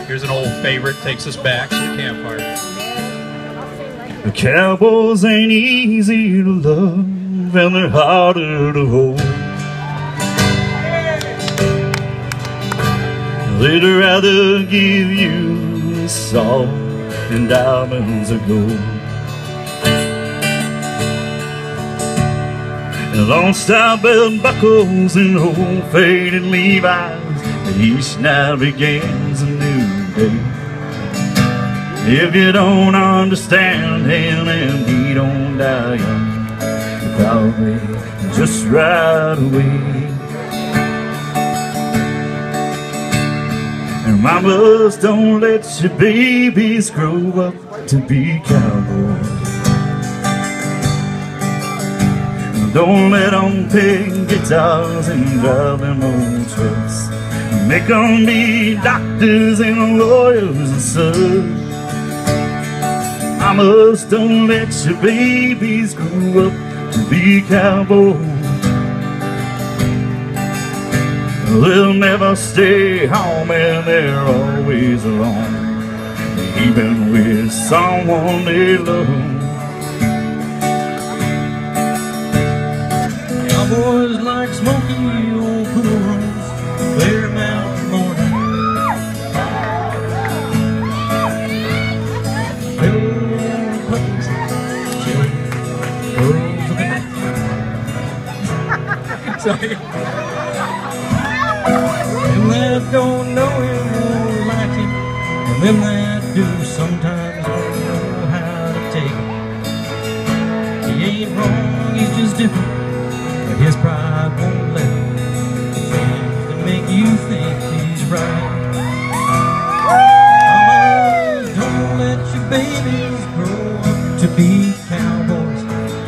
Here's an old favorite, takes us back to the campfire. The cowboys ain't easy to love, and they're harder to hold. They'd rather give you salt and diamonds of gold. And long-style belt buckles and old faded Levi's, each night begins a new day. If you don't understand him and he don't die young, probably just right away. And mamas, don't let your babies grow up to be cowboys. Don't let them pick guitars and drive them old trucks. Make them be doctors and lawyers and such. Mamas, don't let your babies grow up to be cowboys. They'll never stay home and they're always alone, even with someone they love. Cowboys like smoky old pool rooms, clear mountain morning. Little puppies, chilly girls of the night. Sorry. Them that don't know him won't like him, and them that do sometimes don't know how to take it. He ain't wrong, he's just different. His pride won't let him. Things that make you think he's right. Mamas, don't let your babies grow up to be cowboys.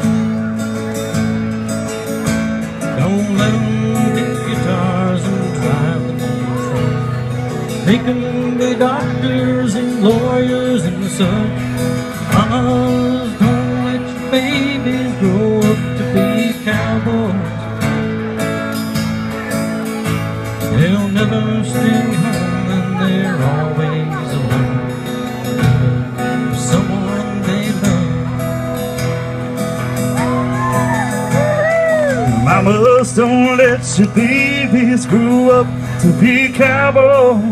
Don't let them get guitars and drive them on trucks. Make them be doctors and lawyers and such. Mamas, don't let your babies grow up to be cowboys. They'll never stay home and they're always alone with someone they love. Mamas, don't let your babies grow up to be cowboys.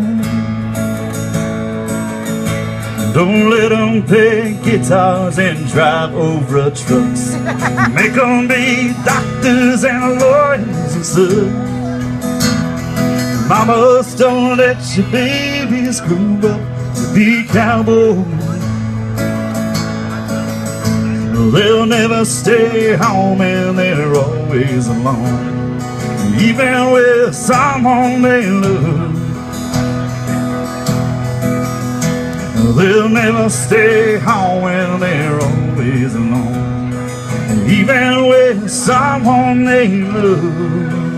Don't let them play guitars and drive over trucks. Make them be doctors and lawyers and such. Mamas, don't let your babies grow up to be cowboys. They'll never stay home and they're always alone, even with someone they love. They'll never stay home and they're always alone, even with someone they love.